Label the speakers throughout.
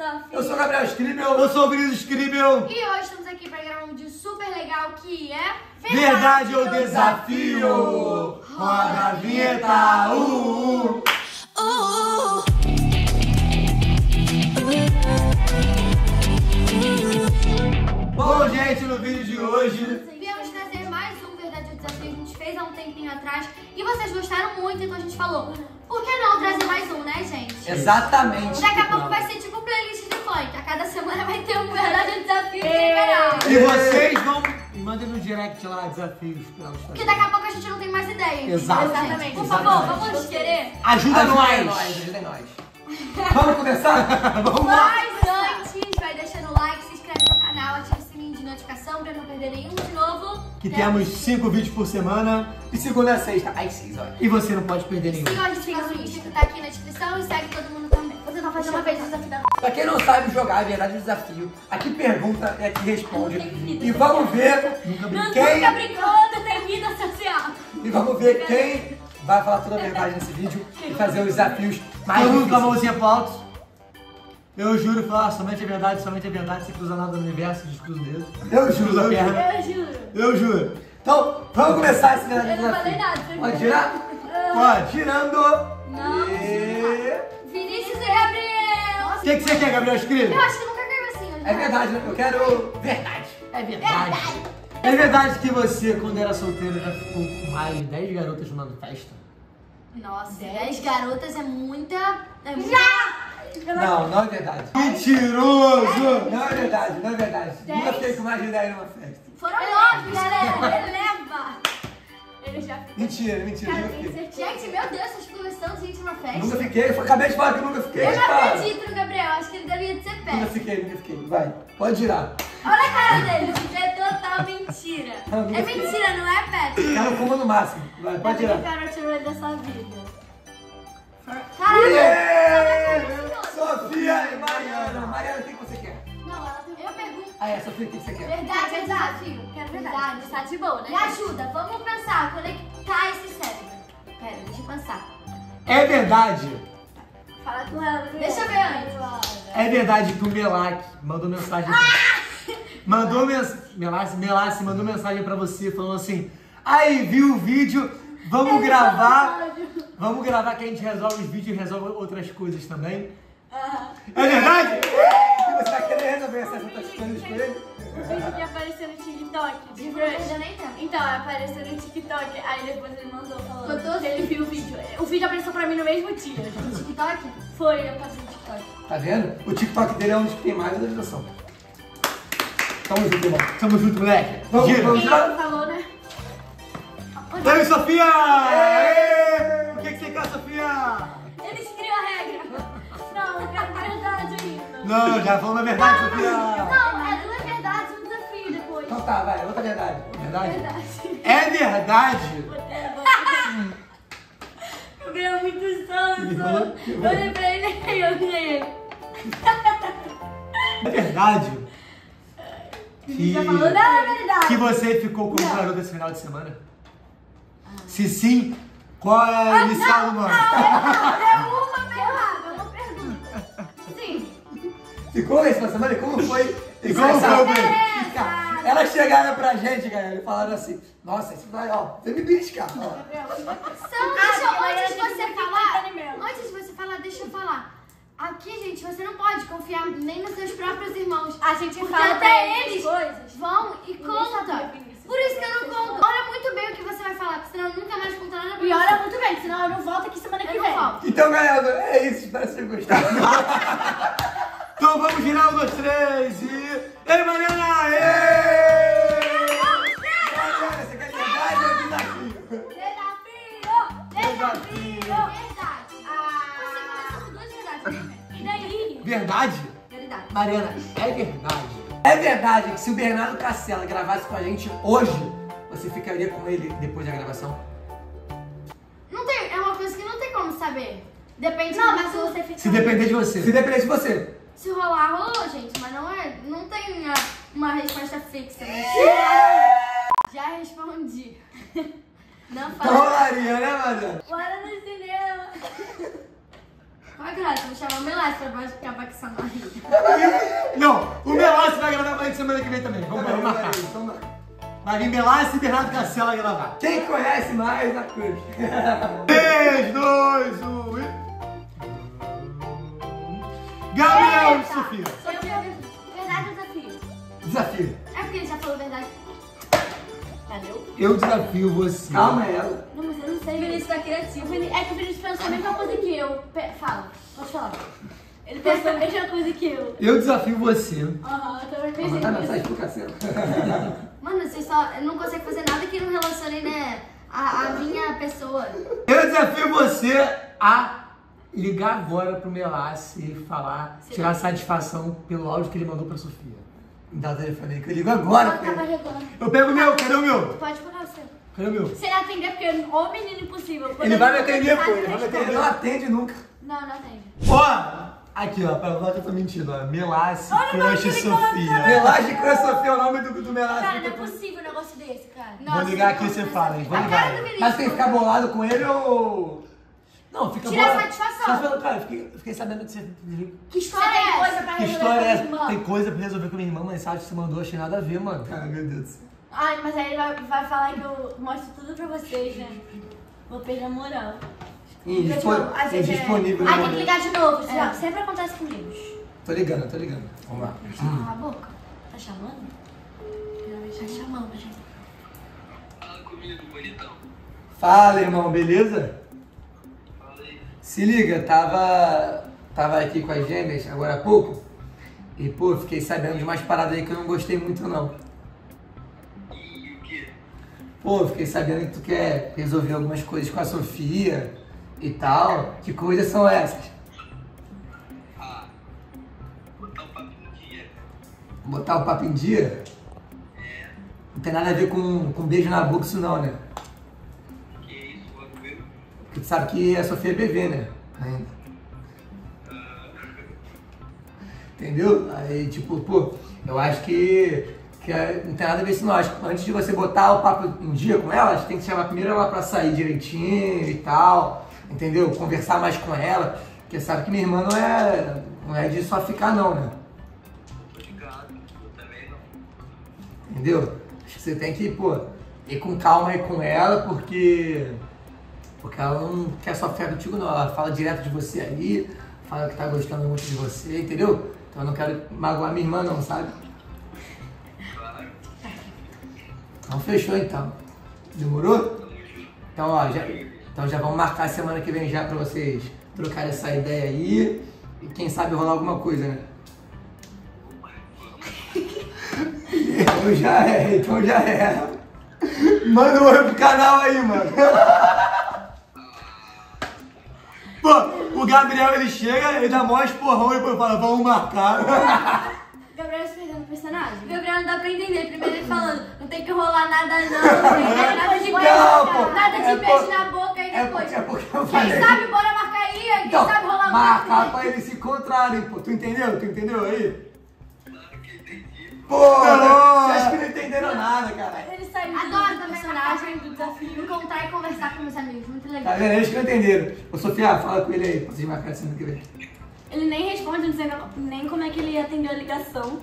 Speaker 1: Desafio.
Speaker 2: Eu sou o Gabriel Scribel. Eu sou o Vinícius Scribel.
Speaker 1: E hoje estamos aqui para gravar um vídeo super legal que é...
Speaker 2: Verdade ou Desafio? Roda a vinheta! Bom, gente, no vídeo de hoje...
Speaker 1: viemos trazer mais um Verdade ou Desafio. A gente fez há um tempinho atrás e vocês gostaram muito, então a gente falou, por que não trazer mais um, né, gente?
Speaker 2: Exatamente.
Speaker 1: Daqui a pouco vai ser tipo playlist de funk. A cada semana vai ter um Verdade ou Desafio no canal.
Speaker 2: E vocês vão... mandem no direct lá desafios pra nós fazer.
Speaker 1: Porque daqui a pouco a gente não tem mais ideia.
Speaker 2: Exatamente.
Speaker 1: Por favor, vamos querer?
Speaker 2: Ajuda nós. Vamos começar? Vamos lá.
Speaker 1: Mas antes, vai deixando o like, se inscreve no canal, ativa o sininho de notificação pra não perder nenhum de novo.
Speaker 2: Que temos 5 vídeos por semana. E segunda a sexta, às 6 horas. E você não pode perder nenhum.
Speaker 1: Siga a gente no Insta que tá aqui na descrição e segue todo mundo também. Você vai fazer uma vez o desafio da...
Speaker 2: Pra quem não sabe jogar, é verdade o desafio. Aqui pergunta e aqui responde. E vamos ver
Speaker 1: Nunca brincou, não tem vida social.
Speaker 2: E vamos ver quem vai falar toda a verdade nesse vídeo e fazer os desafios mais difíceis. Todo mundo com a mãozinha pro alto. Eu juro, falar somente a verdade, se cruza nada no universo, descruza o dedo. Eu juro, eu juro. Então, vamos começar esse verdade desafio.
Speaker 1: Eu não falei nada.
Speaker 2: Pode tirar? Pode, tirando.
Speaker 1: Não. Vinícius e Gabriel.
Speaker 2: O que você quer, Gabriel? Escreve.
Speaker 1: Eu acho que nunca caiu assim.
Speaker 2: É verdade, eu quero verdade. É verdade. É verdade que você, quando era solteiro, já ficou com mais de 10 garotas numa festa?
Speaker 1: Nossa, 10 garotas é muita...
Speaker 2: Não é verdade. Mentiroso! Não é verdade. Nunca fiquei com mais de 10 numa festa.
Speaker 1: Foram 9, galera. Releva. Ele já ficou.
Speaker 2: Mentira, nunca fiquei.
Speaker 1: Gente, meu Deus, vocês ficam gostando de gente numa festa.
Speaker 2: Nunca fiquei, acabei de falar que nunca fiquei.
Speaker 1: Eu não acredito no Gabriel, acho que ele devia ser péssimo.
Speaker 2: Nunca fiquei. Vai, pode girar.
Speaker 1: Olha a cara dele, isso é total mentira. É mentira, não é, Pet?
Speaker 2: Tá no comando máximo. Vai, pode girar.
Speaker 1: Eu quero tirar dessa vida.
Speaker 2: Sofia e Mariana. Mariana, o que você quer?
Speaker 1: Não, ela tem... Eu pergunto.
Speaker 2: Sofia, o que você quer?
Speaker 1: Verdade ou desafio? Quero verdade. Está de boa, né? Me ajuda, vamos pensar, conectar esse cérebro. Pera, deixa eu pensar.
Speaker 2: É verdade.
Speaker 1: Fala com ela. Deixa eu ver antes.
Speaker 2: É verdade que o Melac mandou mensagem. Melace mandou mensagem pra você falando assim: aí, viu o vídeo? Vamos gravar. Vamos gravar que a gente resolve os vídeos e resolve outras coisas também. É verdade? Você tá querendo resolver essas outras coisas com ele?
Speaker 3: O vídeo que apareceu no TikTok de
Speaker 1: Eu
Speaker 3: Crush.
Speaker 1: nem tempo.
Speaker 3: Então, apareceu no TikTok, aí depois ele mandou falando que ele viu o vídeo. O vídeo apareceu pra mim no mesmo dia.
Speaker 1: No TikTok?
Speaker 3: Foi, eu passei no TikTok.
Speaker 2: Tá vendo? O TikTok dele é um dos que tem mais visualização. Tamo junto, irmão. Tamo junto, moleque. Vamos
Speaker 3: Quem
Speaker 2: girar.
Speaker 3: falou, né?
Speaker 2: Oi, Sofia! Aê! O que você quer, Sofia?
Speaker 3: Ele criou a regra. Não, eu quero verdade ainda.
Speaker 2: Não, já falou a verdade, Sofia.
Speaker 3: Não, é duas verdades e um desafio depois.
Speaker 2: Então tá, vai, outra verdade. Verdade?
Speaker 3: Verdade.
Speaker 2: É verdade?
Speaker 3: Eu ganhei muito sonso. Eu olhei pra ele e eu ganhei.
Speaker 2: É verdade?
Speaker 3: Ele já falou, não, é verdade.
Speaker 2: Que você ficou com o garoto esse final de semana? Se sim, qual é a inicial do nome?
Speaker 1: É uma pergunta. Sim.
Speaker 2: Ficou esse final de semana? E como foi? E como foi? Elas chegaram pra gente, galera, e falaram assim: nossa, isso vai, ó, você me beliscar, ó.
Speaker 1: Antes de você falar, deixa eu falar. Aqui, gente, você não pode confiar nem nos seus próprios irmãos.
Speaker 3: A gente
Speaker 1: porque
Speaker 3: fala
Speaker 1: até
Speaker 3: eles
Speaker 1: eles
Speaker 3: coisas.
Speaker 1: vão e contam. Por isso que eu não conto. Olha muito bem o que você vai falar, porque senão eu nunca mais conto nada pra você.
Speaker 3: E olha muito bem, senão eu não volto aqui semana que
Speaker 1: Eu
Speaker 3: vem.
Speaker 1: não volto.
Speaker 2: Então, galera, é isso, espero que vocês gostaram. Então vamos girar 1, 2, 3 e... Ei, Mariana! Mariana, você quer verdade ou desafio?
Speaker 1: Desafio! Verdade. Você começou com 2 verdades, né?
Speaker 3: E daí?
Speaker 2: Verdade?
Speaker 1: Verdade.
Speaker 2: Mariana, é verdade. É verdade que se o Bernardo Castella gravasse com a gente hoje, você ficaria com ele depois da gravação?
Speaker 1: Não tem, é uma coisa que não tem como saber. Depende
Speaker 3: Não,
Speaker 1: do
Speaker 3: mas se você ficar...
Speaker 2: Se depender de você. Se depender de você.
Speaker 1: Se rolar, rolou, gente, mas não tem uma resposta fixa, né? Já respondi. Não
Speaker 2: Então
Speaker 1: fala.
Speaker 2: rolaria, né, Mariana?
Speaker 3: Bora no cinema.
Speaker 1: Vai, caralho, eu vou chamar o Melassi pra acabar com essa barriga.
Speaker 2: Não, o Melassi vai gravar com a gente semana que vem também. Vamos marcar. Vai vir Melassi e Bernardo Castela gravar.
Speaker 4: Quem conhece mais na cruz?
Speaker 2: 3, 2, 1 e... Gabriel e Sofia.
Speaker 1: Verdade ou desafio?
Speaker 2: Desafio.
Speaker 1: É porque ele já falou verdade.
Speaker 3: Valeu?
Speaker 2: Eu desafio você.
Speaker 4: Calma, ela.
Speaker 1: Não, mas eu não sei.
Speaker 3: O Vinícius tá criativo. É que o Vinícius pensou a mesma coisa que eu. Fala, pode falar. Ele pensou a mesma coisa que eu.
Speaker 2: Eu desafio você.
Speaker 3: Aham, eu também
Speaker 4: Vou
Speaker 3: pensei
Speaker 4: mandar
Speaker 3: nisso.
Speaker 4: mensagem pro Cacelo.
Speaker 1: Mano, vocês só não conseguem fazer nada que não relacione, né, a minha pessoa.
Speaker 2: Eu desafio você a ligar agora pro Melassi e falar, tirar satisfação pelo áudio que ele mandou pra Sofia. Me dá o telefone aí que eu ligo agora.
Speaker 3: Pode acabar agora.
Speaker 2: Eu pego o meu, cadê o meu?
Speaker 3: Pode pegar o seu.
Speaker 2: Cadê o meu?
Speaker 3: Se ele atender, porque o menino impossível. Quando
Speaker 2: Ele vai me atender,
Speaker 3: tá,
Speaker 2: pô, ele vai me atender.
Speaker 4: Ele não atende nunca.
Speaker 3: Não, não atende.
Speaker 2: Ó, aqui ó, pra falar que eu tô mentindo, ó. Melassi,
Speaker 3: Olha o nome
Speaker 2: Crush
Speaker 3: que ele
Speaker 2: Sofia.
Speaker 4: Relaxa com a Sofia, é o nome do Melassi.
Speaker 3: Cara, não é possível um negócio desse, cara.
Speaker 2: Vou ligar aqui e você fala, hein? Vou
Speaker 1: A cara do
Speaker 2: ligar.
Speaker 1: Vinícius.
Speaker 4: Mas tem que ficar bolado com ele ou...
Speaker 2: Não, fica
Speaker 1: Tira a
Speaker 2: boa.
Speaker 1: satisfação.
Speaker 2: Só pelo cara, fiquei sabendo que você...
Speaker 1: Que história
Speaker 3: Você tem
Speaker 1: é
Speaker 3: coisa
Speaker 1: essa?
Speaker 3: pra
Speaker 2: Que
Speaker 3: resolver
Speaker 2: história é
Speaker 3: com a
Speaker 2: essa?
Speaker 3: irmã?
Speaker 2: Tem coisa pra resolver com a minha irmã, mensagem que você mandou, achei nada a ver, mano.
Speaker 4: Ai, meu Deus do céu.
Speaker 3: Ai, mas aí ele vai falar que eu mostro tudo pra vocês, né? Vou perder a moral.
Speaker 4: Indisponível. no
Speaker 3: Ai, tem que
Speaker 4: momento.
Speaker 3: ligar de novo. Sempre acontece comigo.
Speaker 4: Tô ligando. Vamos lá.
Speaker 3: Cala a boca. Tá chamando? Tá chamando, gente.
Speaker 5: Fala comigo, bonitão.
Speaker 4: Fala, irmão, beleza?
Speaker 5: Fala aí.
Speaker 4: Se liga, tava aqui com as gêmeas agora há pouco. E, pô, fiquei sabendo de umas paradas aí que eu não gostei muito, não.
Speaker 5: E o quê?
Speaker 4: Pô, fiquei sabendo que tu quer resolver algumas coisas com a Sofia e tal. Que coisas são essas?
Speaker 5: Ah, botar o papo no dia.
Speaker 4: Botar o papo em dia?
Speaker 5: É,
Speaker 4: Não tem nada a ver com beijo na boca isso não, né?
Speaker 5: que isso, vou ver.
Speaker 4: Porque tu sabe que a Sofia é bebê, né? Ainda. Entendeu? Aí, tipo, pô, eu acho que não tem nada a ver isso não. Acho que antes de você botar o papo em dia com ela, você tem que chamar primeiro ela pra sair direitinho e tal, entendeu? Conversar mais com ela, porque sabe que minha irmã não é de só ficar não, né?
Speaker 5: Tô ligado, eu também não.
Speaker 4: Entendeu? Acho que você tem que, pô, ir com calma aí com ela, porque ela não quer só ficar contigo não, ela fala direto de você ali, fala que tá gostando muito de você, entendeu? Então eu não quero magoar minha irmã não, sabe?
Speaker 5: Claro,
Speaker 4: Então fechou então. Demorou?
Speaker 5: tamo junto.
Speaker 4: Então ó, já vamos marcar semana que vem já pra vocês trocarem essa ideia aí e quem sabe rolar alguma coisa, né? Então já é. Manda um oi pro canal aí, mano.
Speaker 2: Pô, o Gabriel ele chega, ele dá mó esporrão e depois fala, vamos marcar.
Speaker 3: Gabriel se perdendo o personagem.
Speaker 1: Gabriel não dá pra entender. Primeiro ele falando, não tem que rolar nada não, nada de
Speaker 4: Não,
Speaker 1: beijo,
Speaker 4: pô,
Speaker 1: nada de
Speaker 4: é
Speaker 1: beijo
Speaker 4: por-
Speaker 1: na boca e depois.
Speaker 4: É porque eu
Speaker 1: Quem
Speaker 4: falei.
Speaker 1: sabe, bora marcar aí, quem
Speaker 4: Então,
Speaker 1: sabe rolar
Speaker 4: marcar
Speaker 1: muito.
Speaker 4: pra eles se encontrarem, pô. Tu entendeu? Tu entendeu aí?
Speaker 5: Claro que entendi.
Speaker 4: Pô,
Speaker 2: Não.
Speaker 4: vocês que não entenderam nada, cara.
Speaker 3: Ele saiu
Speaker 1: Adoro
Speaker 3: do
Speaker 1: também
Speaker 3: personagem, do
Speaker 1: marcar,
Speaker 3: desafio.
Speaker 1: encontrar e conversar com meus amigos, muito
Speaker 4: Tá
Speaker 1: legal.
Speaker 4: vendo? Eles que não entenderam. Ô, Sofia, fala com ele aí, pra vocês marcarem semana que vem.
Speaker 3: Ele nem responde, não sei nem como é que ele atendeu a ligação.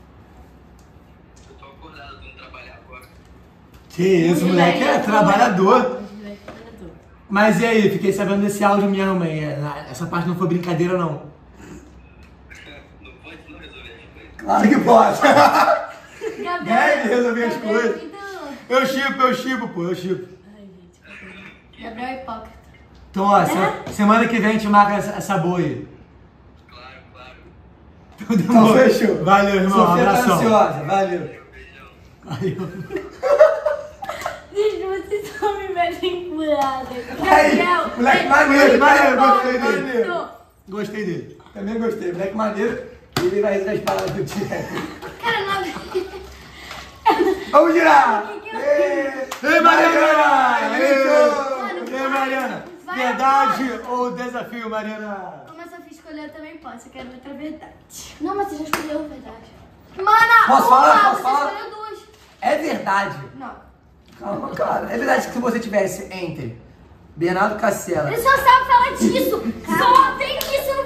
Speaker 5: Eu tô acordado, tô indo trabalhar agora.
Speaker 2: Que isso, moleque é trabalhador. Mas e aí, fiquei sabendo desse áudio mesmo, mãe. Essa parte não foi brincadeira, não.
Speaker 5: Não pode não resolver as coisas.
Speaker 4: Claro que pode.
Speaker 2: Deve resolver as
Speaker 1: Gabriel é
Speaker 2: coisas.
Speaker 1: muito-
Speaker 2: Eu chipo, pô, eu chipo.
Speaker 1: Gabriel é hipócrita.
Speaker 2: Então, ó, semana que vem a gente marca essa boa aí.
Speaker 5: Claro, claro.
Speaker 2: Então,
Speaker 4: Então
Speaker 2: demorou.
Speaker 4: fechou.
Speaker 2: Valeu, irmão.
Speaker 4: Sofia tá
Speaker 2: Abração.
Speaker 4: ansiosa, valeu.
Speaker 5: Beijão.
Speaker 2: Valeu.
Speaker 3: Gente, vocês só me metem furada.
Speaker 4: Aí, moleque maneiro, gostei dele.
Speaker 2: Maneiro. Gostei dele.
Speaker 4: Também gostei, moleque maneiro. E ele vai resolver as paradas do Tiago.
Speaker 1: Cara, não...
Speaker 4: Vamos girar!
Speaker 2: Ei, Mariana! Ei, Mariana!
Speaker 1: vai
Speaker 2: Verdade ou desafio, Mariana?
Speaker 1: Como a Sofia escolheu, eu também posso. Eu quero outra verdade.
Speaker 3: Não, mas você já escolheu, verdade.
Speaker 1: Mana,
Speaker 4: Posso
Speaker 1: uma,
Speaker 4: falar? Posso
Speaker 1: você
Speaker 4: falar?
Speaker 1: escolheu duas.
Speaker 4: É verdade.
Speaker 1: Não.
Speaker 4: Calma, cara. É verdade que se você tivesse entre Bernardo Castela.
Speaker 1: Ele só sabe falar disso. Só tem isso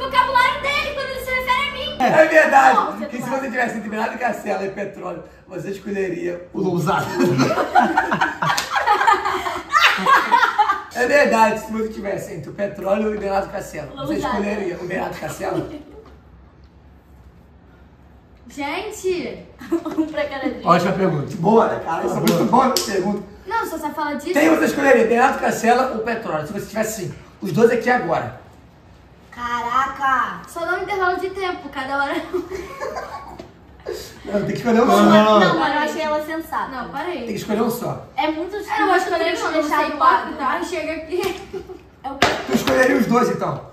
Speaker 4: É verdade.
Speaker 3: Não,
Speaker 4: Que se você tivesse entre Bernardo Castelo e petróleo, você escolheria o
Speaker 2: Lousada.
Speaker 4: É verdade, se você tivesse entre o petróleo e o Bernardo Castelo, você
Speaker 3: Lousada.
Speaker 4: escolheria o Bernardo Castelo?
Speaker 1: Gente!
Speaker 3: Um pra cada dia.
Speaker 4: Ótima pergunta. Boa, né, cara? Essa é muito boa pergunta.
Speaker 1: Não, só você fala disso.
Speaker 4: Quem você escolheria, Bernardo Castelo ou petróleo? Se você tivesse assim, os dois aqui agora.
Speaker 1: Caraca! Só dá um intervalo de tempo, cada hora.
Speaker 4: Não, tem que escolher um só.
Speaker 2: Não.
Speaker 3: Não, mas eu achei ela sensata.
Speaker 1: Não,
Speaker 4: Tem
Speaker 1: parei.
Speaker 4: que escolher um só.
Speaker 3: É muito
Speaker 1: Eu não vou escolher
Speaker 3: não,
Speaker 1: não,
Speaker 3: deixar
Speaker 1: deixar
Speaker 3: do
Speaker 1: hipócrita.
Speaker 3: lado.
Speaker 1: Aí chega aqui.
Speaker 3: É o quê?
Speaker 4: Tu escolheria os dois, então?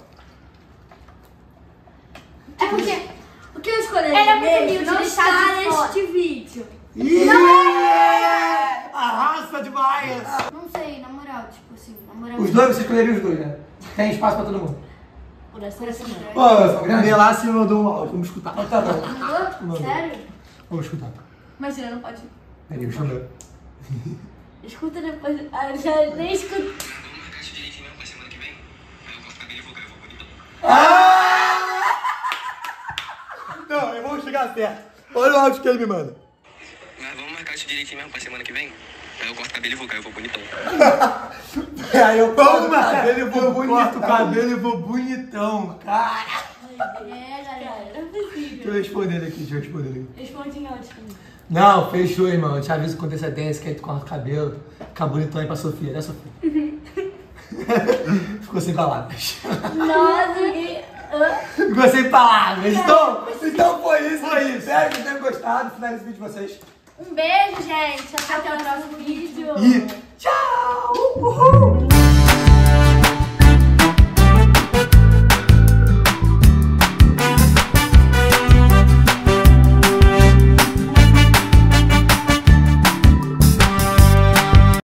Speaker 1: É porque o que eu escolhi
Speaker 3: Ela é muito
Speaker 1: mesmo
Speaker 3: humilde,
Speaker 1: não
Speaker 3: deixar
Speaker 1: está
Speaker 3: de fora.
Speaker 1: neste vídeo.
Speaker 2: Arrasa demais!
Speaker 1: Não sei, na moral, tipo assim, na moral.
Speaker 4: Os dois, você escolheria os dois, né? Tem espaço pra todo mundo.
Speaker 3: Por essa semana.
Speaker 2: Ô, Melassi mandou um áudio, vamos escutar.
Speaker 4: Então tá bom.
Speaker 1: Mandou? Sério?
Speaker 2: Vamos escutar.
Speaker 3: Imagina, não pode.
Speaker 4: Peraí, deixa eu ver.
Speaker 3: Escuta depois. Ah, já nem escuta.
Speaker 5: Vamos marcar isso direitinho mesmo pra semana que vem? Aí eu corto o cabelo e vou bonitão.
Speaker 2: Não, eu vou chegar certo. Olha o áudio que ele me manda.
Speaker 5: Mas vamos marcar isso direitinho mesmo pra semana que vem? Aí eu corto o cabelo e vou bonitão.
Speaker 2: Aí eu
Speaker 4: Vamos,
Speaker 2: corto o cabelo e vou
Speaker 4: eu
Speaker 2: bonito.
Speaker 4: corto
Speaker 2: o cabelo e vou bonitão. Cara.
Speaker 3: É, galera. Não é possível.
Speaker 4: Deixa eu responder ele aqui,
Speaker 3: Responde em áudio comigo.
Speaker 2: Não, fechou, irmão. Eu te aviso com antecedência que aí tu corta o cabelo. Fica bonitão aí pra Sofia, né, Sofia? Ficou sem palavras.
Speaker 3: Nossa, que...
Speaker 2: Ficou sem palavras.
Speaker 4: Então foi isso. Espero que tenham gostado. Finalize o vídeo de vocês.
Speaker 3: Um beijo, gente. Até o próximo vídeo.
Speaker 2: E tchau! Uhul!